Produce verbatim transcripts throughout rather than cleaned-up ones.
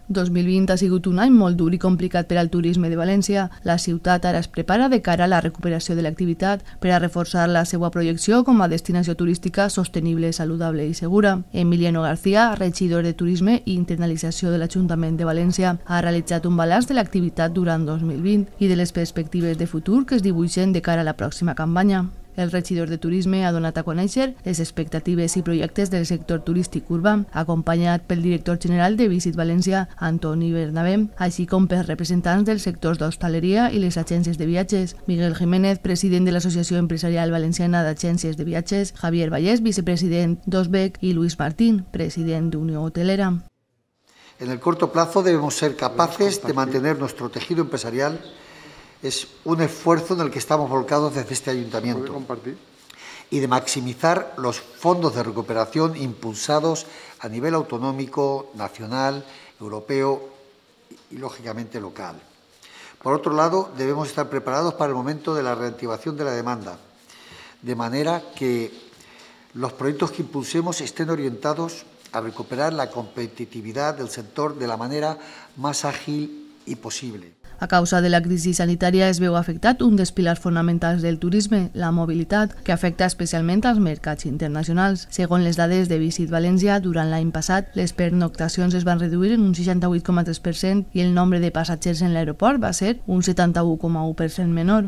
dos mil vint ha sigut un any molt dur i complicat per al turisme de València. La ciutat ara es prepara de cara a la recuperació de l'activitat per a reforçar la seva projecció com a destinació turística sostenible, saludable i segura. Emiliano García, regidor de Turisme i Internalització de l'Ajuntament de València, ha realitzat un balanç de l'activitat durant dos mil vint i de les perspectives de futur que es dibuixen de cara a la pròxima campanya. El regidor de Turisme ha donat a conèixer les expectatives i projectes del sector turístic urbà, acompanyat pel director general de Visit València, Antoni Bernabé, així com per representants dels sectors d'hostaleria i les agències de viatges. Miguel Jiménez, president de l'Associació Empresarial Valenciana d'Agències de Viatges, Javier Vallès, vicepresident d'Osbec, i Luis Martín, president d'Unió Hotelera. En el corto plazo debemos ser capaces de mantener nuestro tejido empresarial. Es un esfuerzo en el que estamos volcados desde este ayuntamiento y de maximizar los fondos de recuperación impulsados a nivel autonómico, nacional, europeo y, lógicamente, local. Por otro lado, debemos estar preparados para el momento de la reactivación de la demanda, de manera que los proyectos que impulsemos estén orientados a recuperar la competitividad del sector de la manera más ágil y posible. A causa de la crisi sanitària es veu afectat un dels pilars fonamentals del turisme, la mobilitat, que afecta especialment als mercats internacionals. Segons les dades de Visit València, durant l'any passat, les pernoctacions es van reduir en un seixanta-vuit coma tres per cent i el nombre de passatgers en l'aeroport va ser un setanta-u coma u per cent menor.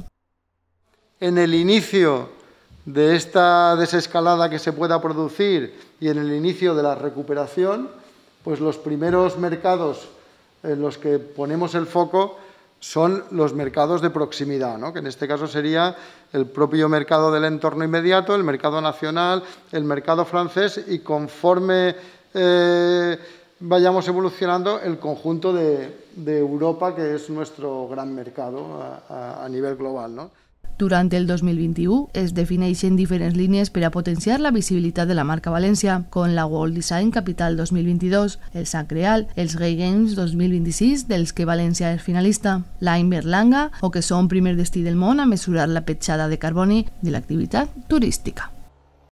En el inicio de esta desescalada que se pueda producir y en el inicio de la recuperación, pues los primeros mercados en los que ponemos el foco son los mercados de proximidad, ¿no? Que en este caso sería el propio mercado del entorno inmediato, el mercado nacional, el mercado francés y conforme eh, vayamos evolucionando el conjunto de, de Europa, que es nuestro gran mercado a, a, a nivel global, ¿no? Durant el dos mil vint-i-u es defineixen diferents línies per a potenciar la visibilitat de la marca València, com la World Design Capital dos mil vint-i-dos, el Sant Creal, els Gay Games dos mil vint-i-sis, dels que València és finalista, l'Any Berlanga, o que som primer destí del món a mesurar la petjada de carboni de l'activitat turística.